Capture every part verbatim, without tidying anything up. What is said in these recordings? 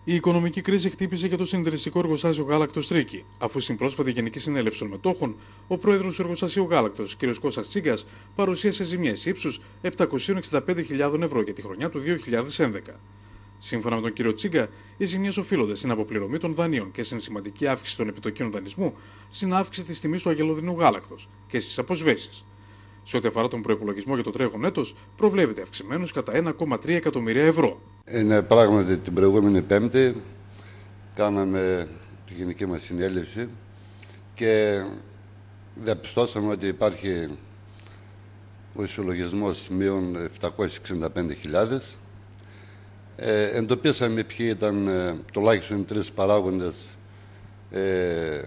Η οικονομική κρίση χτύπησε και το συντηρητικό εργοστάσιο γάλακτος Τρίκη, αφού στην πρόσφατη Γενική Συνέλευση των Μετόχων, ο πρόεδρος του εργοστασίου γάλακτος, κ. Κώστας Τσίγκας, παρουσίασε ζημιές ύψους επτακόσιες εξήντα πέντε χιλιάδες ευρώ για τη χρονιά του δύο χιλιάδες έντεκα. Σύμφωνα με τον κ. Τσίγκα, οι ζημιές οφείλονται στην αποπληρωμή των δανείων και στην σημαντική αύξηση των επιτοκίων δανεισμού, στην αύξηση της τιμής του αγελοδινού γάλακτος και στις αποσβέσεις. Σε ό,τι αφορά τον προϋπολογισμό για το τρέχον έτος, προβλέπεται αυξημένος κατά ένα κόμμα τρία εκατομμύρια ευρώ. Είναι πράγματι την προηγούμενη Πέμπτη κάναμε τη γενική μας συνέλευση και διαπιστώσαμε ότι υπάρχει ο ισολογισμός μείον επτακόσιες εξήντα πέντε χιλιάδες. Ε, εντοπίσαμε ποιοι ήταν ε, τουλάχιστον οι τρεις παράγοντες. Ε,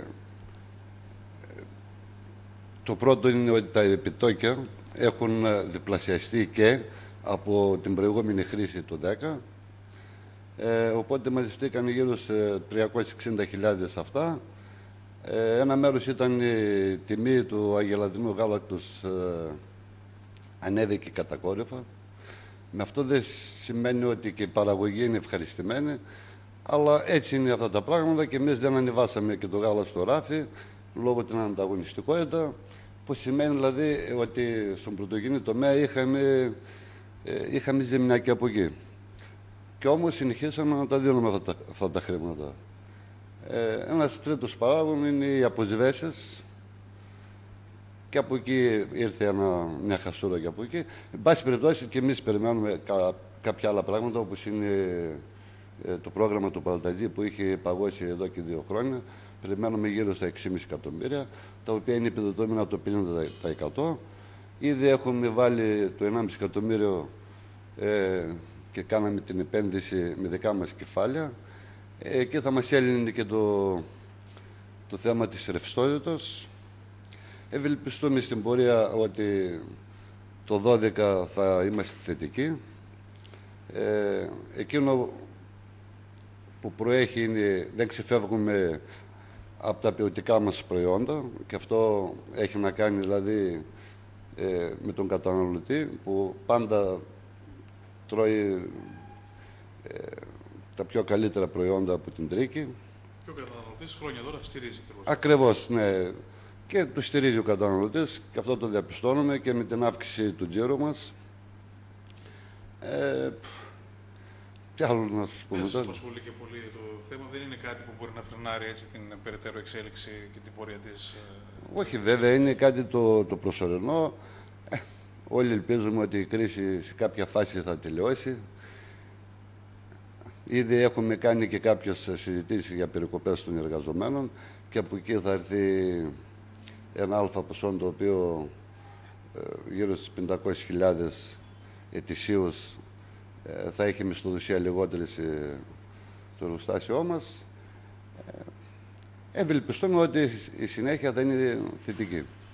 το πρώτο είναι ότι τα επιτόκια έχουν διπλασιαστεί και από την προηγούμενη χρήση του δέκα. Ε, οπότε μαζευτήκαν γύρω σε τριακόσιες εξήντα χιλιάδες αυτά. Ε, ένα μέρος ήταν η τιμή του αγελαδινού γάλακτος, ε, ανέβηκε κατακόρυφα. Με αυτό δεν σημαίνει ότι και η παραγωγή είναι ευχαριστημένη, αλλά έτσι είναι αυτά τα πράγματα και εμείς δεν ανεβάσαμε και το γάλα στο ράφι λόγω την ανταγωνιστικότητα, που σημαίνει δηλαδή ότι στον πρωτογενή τομέα είχαμε, ε, είχαμε ζημιά από εκεί. Και όμως συνεχίσαμε να τα δίνουμε αυτά τα, αυτά τα χρήματα. Ε, ένας τρίτος παράγον είναι οι αποσβέσεις. Και από εκεί ήρθε ένα, μια χασούρα και από εκεί. Εν πάση περιπτώσει και εμείς περιμένουμε κα, κάποια άλλα πράγματα, όπως είναι ε, το πρόγραμμα του Παλτατζή που είχε παγώσει εδώ και δύο χρόνια. Περιμένουμε γύρω στα έξι κόμμα πέντε εκατομμύρια, τα οποία είναι επιδοτούμενα από το πενήντα τοις εκατό. Ήδη έχουμε βάλει το ενάμιση εκατομμύριο ε, και κάναμε την επένδυση με δικά μας κεφάλαια. Ε, και θα μας έλυνε και το, το θέμα της ρευστότητας. Ευελπιστούμε στην πορεία ότι το δώδεκα θα είμαστε θετικοί. Ε, εκείνο που προέχει είναι δεν ξεφεύγουμε από τα ποιοτικά μας προϊόντα και αυτό έχει να κάνει δηλαδή ε, με τον καταναλωτή που πάντα τρώει ε, τα πιο καλύτερα προϊόντα από την Τρίκη. Και ο καταναλωτής χρόνια τώρα στηρίζει. Ακριβώς, ναι. Και το στηρίζει ο καταναλωτής και αυτό το διαπιστώνουμε και με την αύξηση του τζίρου μας. Ε, τι άλλο να σας πούμε τώρα. τώρα. Δεν σας απασχολεί και πολύ το θέμα, δεν είναι κάτι που μπορεί να φρενάρει έτσι την περαιτέρω εξέλιξη και την πορεία της. Όχι, βέβαια, είναι κάτι το, το προσωρινό. Ε, όλοι ελπίζουμε ότι η κρίση σε κάποια φάση θα τελειώσει. Ήδη έχουμε κάνει και κάποιες συζητήσεις για περικοπές των εργαζομένων και από εκεί θα έρθει ένα αλφα ποσό το οποίο ε, γύρω στις πεντακόσιες χιλιάδες ετησίως ε, θα έχει μισθοδοσία λιγότερη σε το εργοστάσιό μας. Ε, ευελπιστούμε ότι η συνέχεια θα είναι θετική.